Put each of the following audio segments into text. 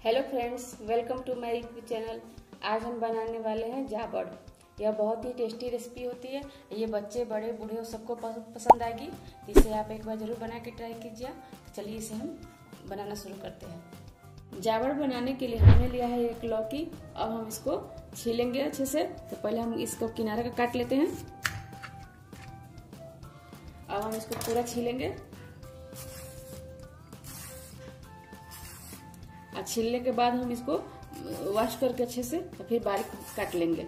Hello friends, welcome to my YouTube channel. आज हम बनाने वाले हैं जाबड़। यह बहुत ही टेस्टी रेसिपी होती है। ये बच्चे बड़े बूढ़े और सबको पसंद आएगी। तो इसे आप एक बार जरूर बना के ट्राई कीजिए। तो चलिए इसे हम बनाना शुरू करते हैं। जाबड़ बनाने के लिए हमने लिया है एक लौकी। अब हम इसको छीलेंगे अच्छे से। तो पहले हम इसको किनारे का काट लेते हैं। अब हम इसको पूरा छीलेंगे। छीलने के बाद हम इसको वॉश करके अच्छे से तो फिर बारीक काट लेंगे।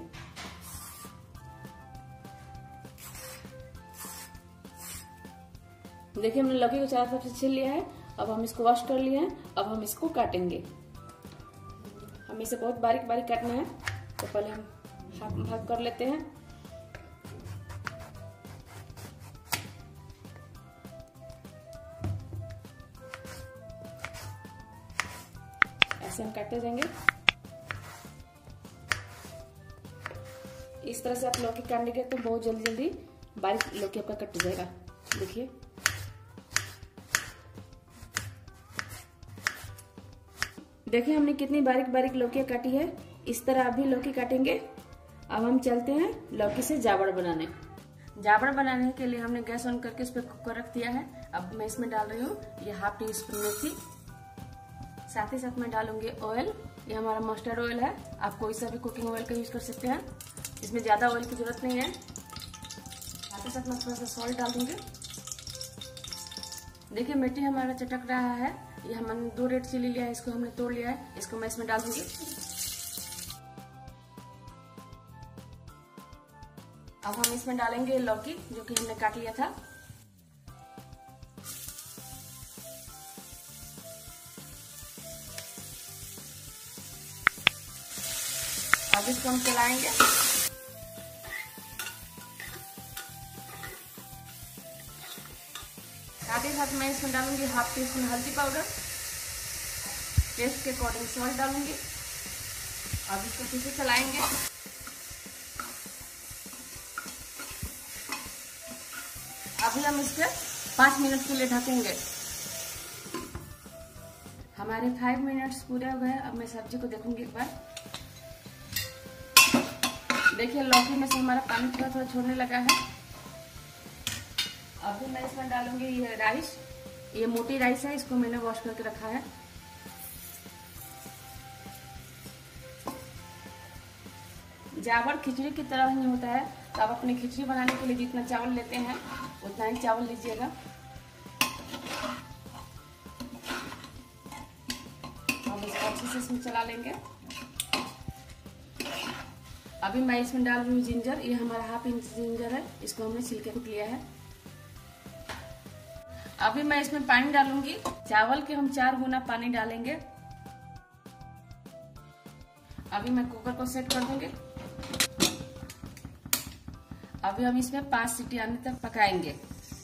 देखिए हमने लौकी को चारों तरफ से छील लिया है। अब हम इसको वॉश कर लिए हैं। अब हम इसको काटेंगे। हम इसे बहुत बारीक बारीक काटना है। तो पहले हम हाफ भाग कर लेते हैं। ऐसे हम काटते जाएंगे। इस तरह से आप लौकी काटेंगे तो बहुत जल्दी जल्दी बारीक लौकी आपका कट जाएगा। देखिए देखिए हमने कितनी बारीक बारीक लौकियां काटी है। इस तरह आप भी लौकी काटेंगे। अब हम चलते हैं लौकी से जाबड़ बनाने। जाबड़ बनाने के लिए हमने गैस ऑन करके उस पर कुकर रख दिया है। अब मैं इसमें डाल रही हूँ ये हाफ टी स्पून मेथी। साथ ही साथ मैं डालूंगी ऑयल। ये हमारा मस्टर्ड ऑयल है। आप कोई सा भी कुकिंग ऑयल का यूज कर सकते हैं। इसमें ज्यादा ऑयल की जरूरत नहीं है। साथ ही साथ मैं थोड़ा सा सॉल्ट डाल दूंगी। देखिए मिर्ची हमारा चटक रहा है। ये हमने 2 रेड चिली लिया है, इसको हमने तोड़ लिया है। इसको मैं इसमें डाल दूंगी। अब हम इसमें डालेंगे लौकी जो कि हमने काट लिया था। अब इसको हम चलाएंगे। साथ ही साथ मैं इसमें डालूंगी हाफ टी स्पून हल्दी पाउडर। टेस्ट के अकॉर्डिंग सॉल्ट डालूंगी। अब इसको फिर से चलाएंगे। अभी हम इसके 5 मिनट के लिए ढकेंगे। हमारे 5 मिनट्स पूरे हो गए। अब मैं सब्जी को देखूंगी एक बार। देखिए लौकी में से हमारा पानी थोड़ा थोड़ा छोड़ने लगा है। अभी मैं इसमें डालूंगी ये राइस। ये मोटी राइस है, इसको मैंने वॉश करके रखा है। जाबड़ खिचड़ी की तरह ही होता है। तो आप अपनी खिचड़ी बनाने के लिए जितना चावल लेते हैं उतना ही चावल लीजिएगा। अब इसको अच्छे से इसमें चला लेंगे। अभी मैं इसमें डाल रही हूँ जिंजर। ये हमारा हाफ इंच जिंजर है, इसको हमने छिलके कूट लिया है। अभी मैं इसमें पानी डालूंगी। चावल के हम 4 गुना पानी डालेंगे। अभी मैं कुकर को सेट कर दूंगी। अभी हम इसमें 5 सीटी आने तक पकाएंगे।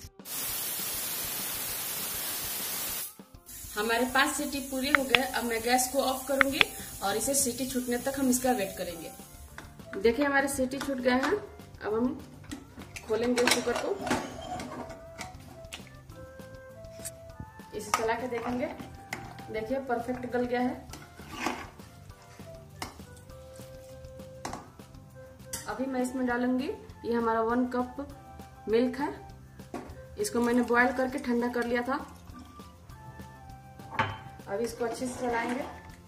हमारे 5 सीटी पूरी हो गए। अब मैं गैस को ऑफ करूंगी और इसे सीटी छूटने तक हम इसका वेट करेंगे। देखिए हमारे सीटी छूट गए हैं। अब हम खोलेंगे कुकर को। इसे चला के देखेंगे। देखिए परफेक्ट गल गया है। अभी मैं इसमें डालूंगी ये हमारा 1 कप मिल्क है। इसको मैंने बॉयल करके ठंडा कर लिया था। अभी इसको अच्छे से चलाएंगे।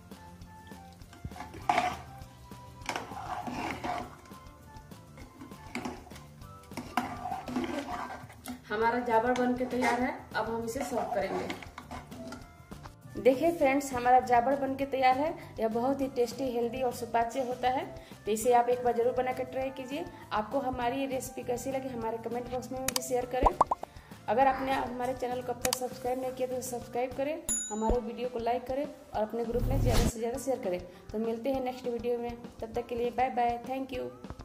हमारा जाबड़ बन के तैयार है। अब हम इसे सर्व करेंगे। देखिए फ्रेंड्स, हमारा जाबड़ बन के तैयार है। यह बहुत ही टेस्टी, हेल्दी और सुपाच्य होता है। तो इसे आप एक बार जरूर बना कर ट्राई कीजिए। आपको हमारी ये रेसिपी कैसी लगी हमारे कमेंट बॉक्स में भी शेयर करें। अगर आपने हमारे चैनल को अब तक सब्सक्राइब नहीं किया तो सब्सक्राइब करें, हमारे वीडियो को लाइक करें और अपने ग्रुप में ज़्यादा से ज़्यादा शेयर करें। तो मिलते हैं नेक्स्ट वीडियो में। तब तक के लिए बाय बाय। Thank you.